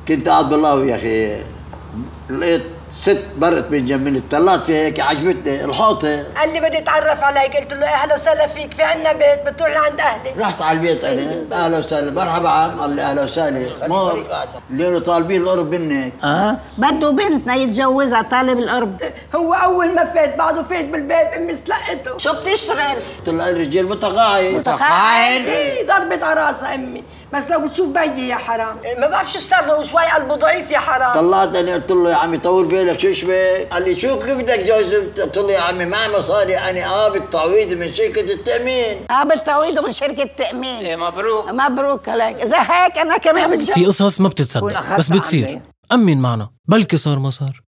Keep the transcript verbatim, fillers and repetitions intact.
كنت قاعد بالله يا اخي، لقيت ست مرت من جنبي، طلعت فيها هيك عجبتني الحوطه. قال لي بدي اتعرف عليك، قلت له اهلا وسهلا فيك، في عندنا بيت بتروح لعند اهلي. رحت على البيت انا، اهلا وسهلا، مرحبا عم، قال لي اهلا وسهلا، مور لانه طالبين القرب منك. اه بده بنتنا يتجوزها، طالب القرب. هو اول ما فات بعده فات بالباب، امي استلقته. شو بتشتغل؟ قلت له الرجال متقاعد. متقاعد؟ ايه ضربت على راسها امي، بس لو بتشوف بيي يا حرام، ما بعرف شو صار له، شوي قلبه ضعيف يا حرام. طلعت انا قلت له يا عمي طول بالك، شو شبك؟ قال لي شو كيف بدك جوز؟ قلت له يا عمي معي مصاري انا اه بالتعويض من شركه التامين. اه بالتعويض من شركه التامين. ايه مبروك مبروك عليك. اذا هيك انا كمان بتجوز. في قصص ما بتتصدق بس بتصير. امن معنا بلكي صار ما صار.